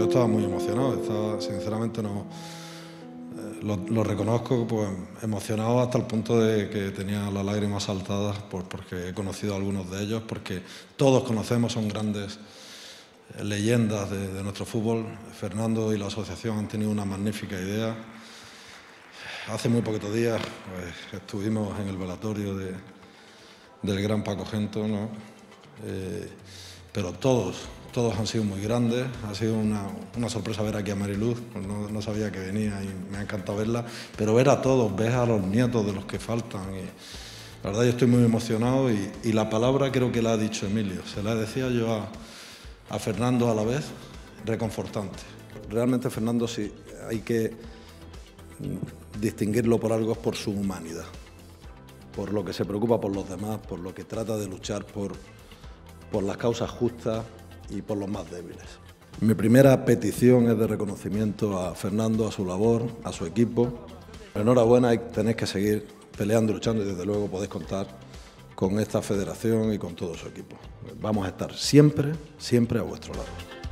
yo estaba muy emocionado, sinceramente no, lo reconozco, pues emocionado hasta el punto de que tenía las lágrimas saltadas porque he conocido a algunos de ellos, porque todos conocemos, son grandes leyendas de nuestro fútbol. Fernando y la asociación han tenido una magnífica idea. Hace muy poquitos días pues, estuvimos en el velatorio del gran Paco Gento, ¿no? Pero todos han sido muy grandes. Ha sido una sorpresa ver aquí a Mariluz, pues no sabía que venía y me ha encantado verla, pero ver a todos, ver a los nietos de los que faltan. Y la verdad yo estoy muy emocionado y la palabra creo que la ha dicho Emilio, se la decía yo a Fernando a la vez, reconfortante. Realmente Fernando sí hay que distinguirlo por algo, es por su humanidad, por lo que se preocupa por los demás, por lo que trata de luchar por las causas justas y por los más débiles. Mi primera petición es de reconocimiento a Fernando, a su labor, a su equipo. Enhorabuena, y tenéis que seguir peleando y luchando y desde luego podéis contar con esta federación y con todo su equipo. Vamos a estar siempre, siempre a vuestro lado.